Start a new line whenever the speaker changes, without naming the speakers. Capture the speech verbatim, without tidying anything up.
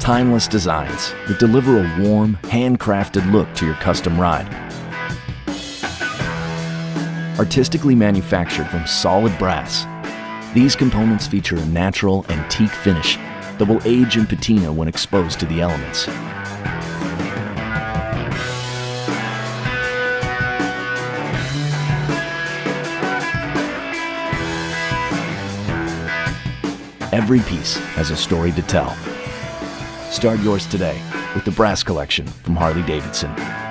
timeless designs that deliver a warm, handcrafted look to your custom ride. Artistically manufactured from solid brass, these components feature a natural antique finish that will age and patina when exposed to the elements. Every piece has a story to tell. Start yours today with the Brass Collection from Harley-Davidson.